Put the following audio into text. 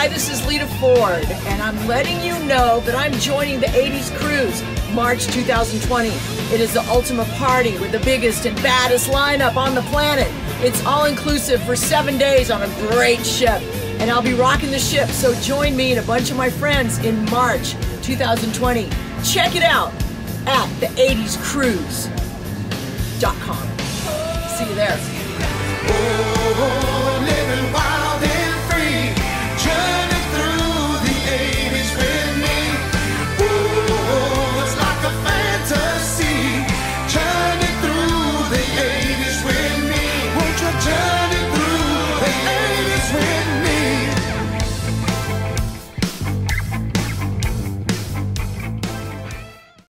Hi, this is Lita Ford, and I'm letting you know that I'm joining the 80s Cruise, March 2020. It is the ultimate party with the biggest and baddest lineup on the planet. It's all-inclusive for 7 days on a great ship, and I'll be rocking the ship, so join me and a bunch of my friends in March 2020. Check it out at the80scruise.com. See you there.